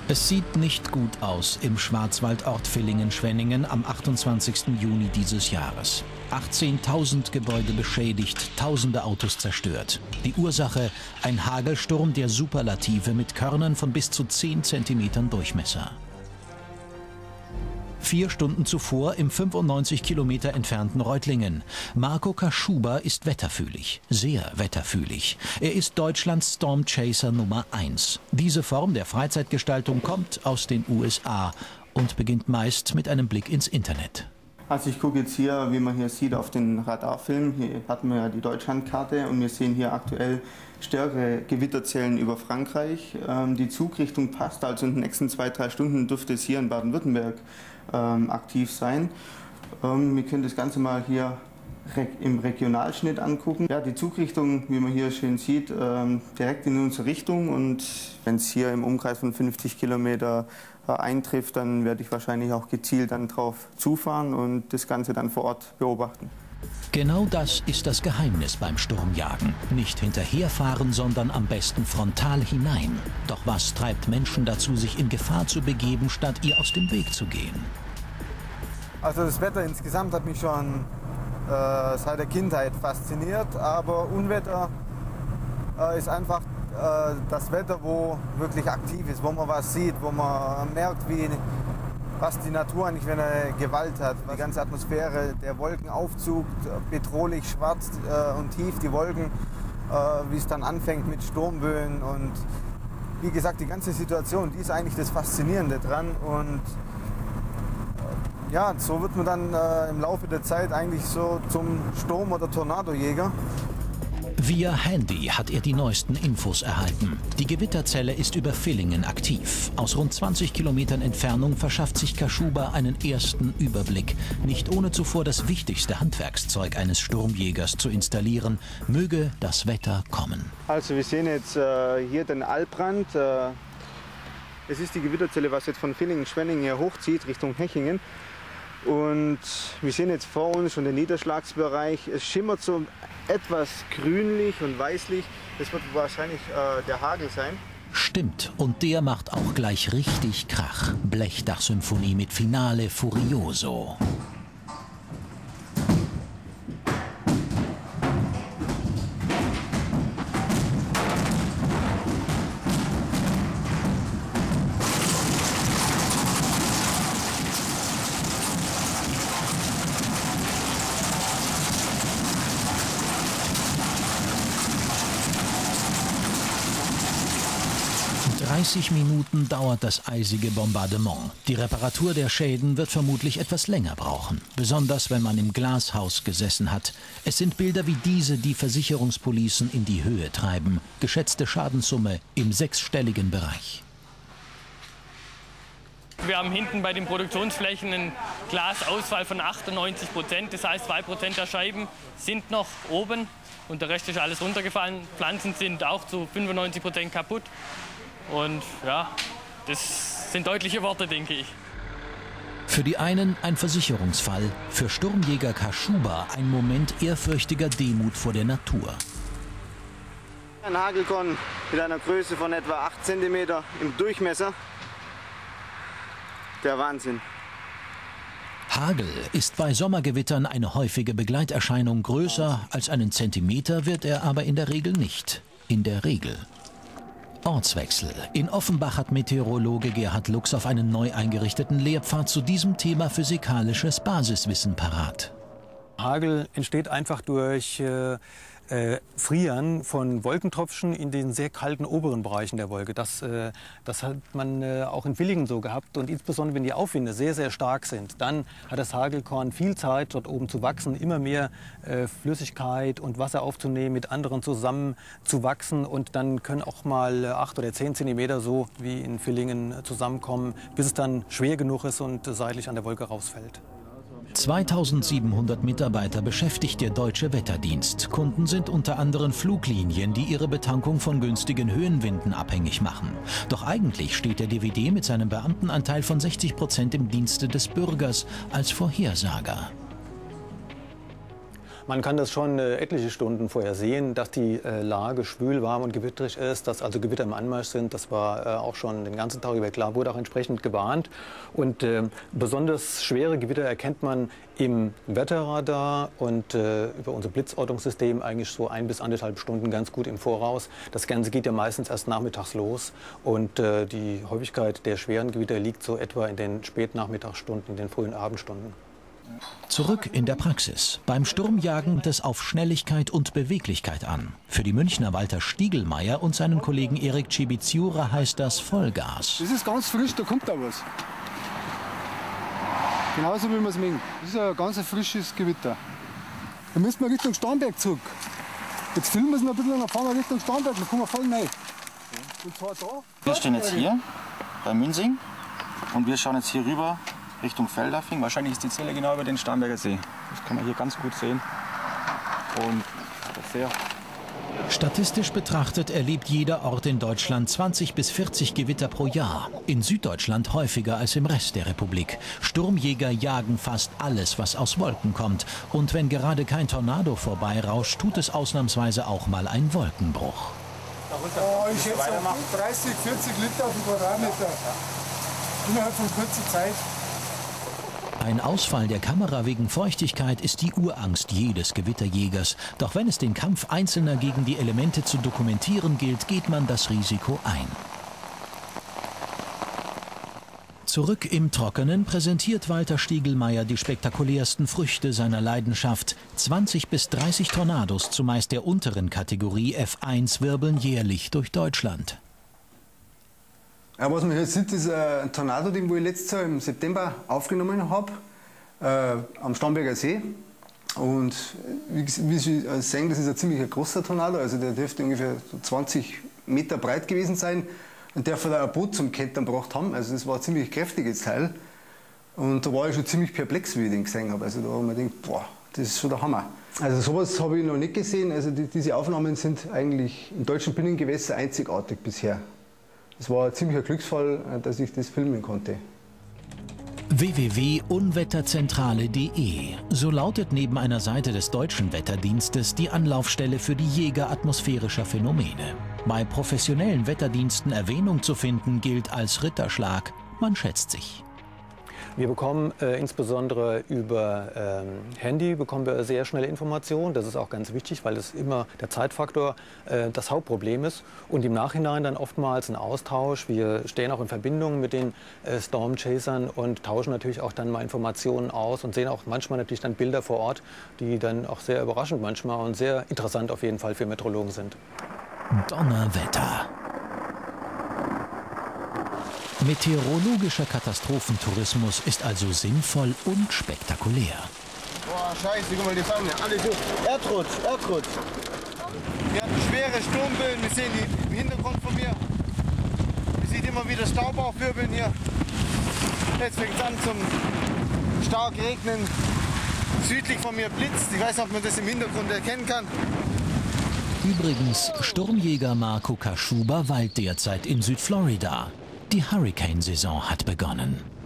Es sieht nicht gut aus im Schwarzwaldort Villingen-Schwenningen am 28. Juni dieses Jahres. 18.000 Gebäude beschädigt, tausende Autos zerstört. Die Ursache: ein Hagelsturm der Superlative mit Körnern von bis zu 10 Zentimetern Durchmesser. 4 Stunden zuvor im 95 Kilometer entfernten Reutlingen. Marco Kaschuba ist wetterfühlig, sehr wetterfühlig. Er ist Deutschlands Stormchaser Nummer 1. Diese Form der Freizeitgestaltung kommt aus den USA und beginnt meist mit einem Blick ins Internet. Also ich gucke jetzt hier, wie man hier sieht, auf den Radarfilm. Hier hatten wir ja die Deutschlandkarte und wir sehen hier aktuell stärkere Gewitterzellen über Frankreich. Die Zugrichtung passt, also in den nächsten 2-3 Stunden dürfte es hier in Baden-Württemberg aktiv sein. Wir können das Ganze mal hier im Regionalschnitt angucken. Ja, die Zugrichtung, wie man hier schön sieht, direkt in unsere Richtung, und wenn es hier im Umkreis von 50 Kilometer eintrifft, dann werde ich wahrscheinlich auch gezielt dann drauf zufahren und das Ganze dann vor Ort beobachten. Genau das ist das Geheimnis beim Sturmjagen. Nicht hinterherfahren, sondern am besten frontal hinein. Doch was treibt Menschen dazu, sich in Gefahr zu begeben, statt ihr aus dem Weg zu gehen? Also das Wetter insgesamt hat mich schon seit der Kindheit fasziniert, aber Unwetter ist einfach das Wetter, wo wirklich aktiv ist, wo man was sieht, wo man merkt, was die Natur eigentlich für eine Gewalt hat. Die ganze Atmosphäre, der Wolkenaufzug, bedrohlich schwarz und tief die Wolken, wie es dann anfängt mit Sturmböen, und wie gesagt, die ganze Situation, die ist eigentlich das Faszinierende dran. Und ja, so wird man dann im Laufe der Zeit eigentlich so zum Sturm- oder Tornadojäger. Via Handy hat er die neuesten Infos erhalten. Die Gewitterzelle ist über Villingen aktiv. Aus rund 20 Kilometern Entfernung verschafft sich Kaschuba einen ersten Überblick. Nicht ohne zuvor das wichtigste Handwerkszeug eines Sturmjägers zu installieren. Möge das Wetter kommen. Also wir sehen jetzt hier den Albrand. Es ist die Gewitterzelle, was jetzt von Villingen-Schwenningen her hochzieht Richtung Hechingen. Und wir sehen jetzt vor uns schon den Niederschlagsbereich. Es schimmert so etwas grünlich und weißlich. Das wird wahrscheinlich der Hagel sein. Stimmt, und der macht auch gleich richtig Krach. Blechdachsymphonie mit Finale Furioso. Minuten dauert das eisige Bombardement. Die Reparatur der Schäden wird vermutlich etwas länger brauchen. Besonders wenn man im Glashaus gesessen hat. Es sind Bilder wie diese, die Versicherungspolicen in die Höhe treiben. Geschätzte Schadenssumme im 6-stelligen Bereich. Wir haben hinten bei den Produktionsflächen einen Glasausfall von 98%. Das heißt, 2% der Scheiben sind noch oben und der Rest ist alles runtergefallen. Pflanzen sind auch zu 95% kaputt. Und ja, das sind deutliche Worte, denke ich. Für die einen ein Versicherungsfall, für Sturmjäger Kaschuba ein Moment ehrfürchtiger Demut vor der Natur. Ein Hagelkorn mit einer Größe von etwa 8 cm im Durchmesser. Der Wahnsinn. Hagel ist bei Sommergewittern eine häufige Begleiterscheinung. Größer als einen Zentimeter wird er aber in der Regel nicht. In der Regel. Ortswechsel. In Offenbach hat Meteorologe Gerhard Lux auf einen neu eingerichteten Lehrpfad zu diesem Thema physikalisches Basiswissen parat. Hagel entsteht einfach durch Frieren von Wolkentropfen in den sehr kalten oberen Bereichen der Wolke. Das hat man auch in Villingen so gehabt. Und insbesondere, wenn die Aufwinde sehr, sehr stark sind, dann hat das Hagelkorn viel Zeit, dort oben zu wachsen, immer mehr Flüssigkeit und Wasser aufzunehmen, mit anderen zusammen zu wachsen. Und dann können auch mal 8 oder 10 Zentimeter so wie in Villingen zusammenkommen, bis es dann schwer genug ist und seitlich an der Wolke rausfällt. 2700 Mitarbeiter beschäftigt der Deutsche Wetterdienst. Kunden sind unter anderem Fluglinien, die ihre Betankung von günstigen Höhenwinden abhängig machen. Doch eigentlich steht der DWD mit seinem Beamtenanteil von 60% im Dienste des Bürgers als Vorhersager. Man kann das schon etliche Stunden vorher sehen, dass die Lage schwül, warm und gewitterig ist, dass also Gewitter im Anmarsch sind. Das war auch schon den ganzen Tag über klar, wurde auch entsprechend gewarnt. Und besonders schwere Gewitter erkennt man im Wetterradar und über unser Blitzortungssystem eigentlich so 1 bis 1,5 Stunden ganz gut im Voraus. Das Ganze geht ja meistens erst nachmittags los und die Häufigkeit der schweren Gewitter liegt so etwa in den Spätnachmittagsstunden, in den frühen Abendstunden. Zurück in der Praxis. Beim Sturmjagen kommt es auf Schnelligkeit und Beweglichkeit an. Für die Münchner Walter Stiegelmeier und seinen Kollegen Erik Cibiziura heißt das Vollgas. Das ist ganz frisch, da kommt da was. Genauso wie wir es mögen. Das ist ein ganz frisches Gewitter. Da müssen wir Richtung Starnberg zurück. Jetzt filmen wir es noch ein bisschen und dann fahren wir Richtung Starnberg, dann kommen wir voll rein. Und zwar da. Wir stehen jetzt hier bei Münsing und wir schauen jetzt hier rüber Richtung Feldafing. Wahrscheinlich ist die Zelle genau über den Starnberger See. Das kann man hier ganz gut sehen. Und das sehr. Statistisch betrachtet erlebt jeder Ort in Deutschland 20 bis 40 Gewitter pro Jahr. In Süddeutschland häufiger als im Rest der Republik. Sturmjäger jagen fast alles, was aus Wolken kommt. Und wenn gerade kein Tornado vorbeirauscht, tut es ausnahmsweise auch mal ein Wolkenbruch. Oh, ich schätze 30, 40 Liter auf den Quadratmeter. Innerhalb von kurzer Zeit. Ein Ausfall der Kamera wegen Feuchtigkeit ist die Urangst jedes Gewitterjägers. Doch wenn es den Kampf Einzelner gegen die Elemente zu dokumentieren gilt, geht man das Risiko ein. Zurück im Trockenen präsentiert Walter Stiegelmeier die spektakulärsten Früchte seiner Leidenschaft. 20 bis 30 Tornados, zumeist der unteren Kategorie F1, wirbeln jährlich durch Deutschland. Ja, was man hier sieht, ist ein Tornado, den ich letztes Jahr im September aufgenommen habe, am Starnberger See. Und wie Sie sehen, das ist ein ziemlich großer Tornado, also der dürfte ungefähr 20 Meter breit gewesen sein. Und der hat ein Boot zum Kentern gebracht haben, also das war ein ziemlich kräftiges Teil. Und da war ich schon ziemlich perplex, wie ich den gesehen habe. Also da habe ich mir gedacht, boah, das ist schon der Hammer. Also sowas habe ich noch nicht gesehen, also diese Aufnahmen sind eigentlich im deutschen Binnengewässer einzigartig bisher. Es war ein ziemlicher Glücksfall, dass ich das filmen konnte. www.unwetterzentrale.de. So lautet neben einer Seite des Deutschen Wetterdienstes die Anlaufstelle für die Jäger atmosphärischer Phänomene. Bei professionellen Wetterdiensten Erwähnung zu finden, gilt als Ritterschlag. Man schätzt sich. Wir bekommen insbesondere über Handy bekommen wir sehr schnelle Informationen. Das ist auch ganz wichtig, weil das immer der Zeitfaktor das Hauptproblem ist. Und im Nachhinein dann oftmals ein Austausch. Wir stehen auch in Verbindung mit den Stormchasern und tauschen natürlich auch dann mal Informationen aus und sehen auch manchmal natürlich dann Bilder vor Ort, die dann auch sehr überraschend manchmal und sehr interessant auf jeden Fall für Meteorologen sind. Donnerwetter. Meteorologischer Katastrophentourismus ist also sinnvoll und spektakulär. Boah, scheiße, guck mal die Fange. Alles so. Erdrutsch, Erdrutsch. Wir hatten schwere Sturmböen. Wir sehen die im Hintergrund von mir. Man sieht immer wieder Staub aufwirbeln hier. Jetzt fängt es an zum stark regnen. Südlich von mir blitzt. Ich weiß nicht, ob man das im Hintergrund erkennen kann. Übrigens, Sturmjäger Marco Kaschuba weilt derzeit in Südflorida. Die Hurricane-Saison hat begonnen.